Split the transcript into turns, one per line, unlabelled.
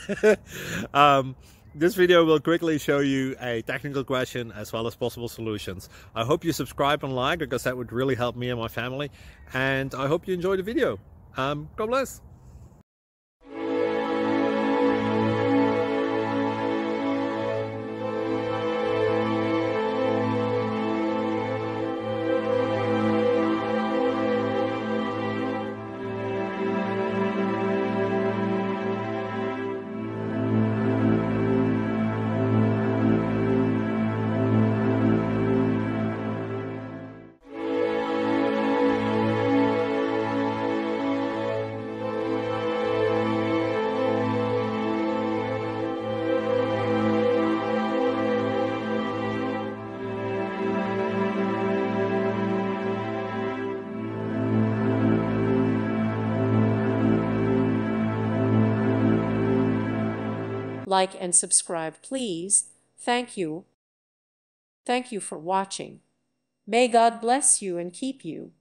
um, this video will quickly show you a technical question as well as possible solutions. I hope you subscribe and like, because that would really help me and my family. And I hope you enjoy the video. God bless.
Like and subscribe, please. Thank you. Thank you for watching. May God bless you and keep you.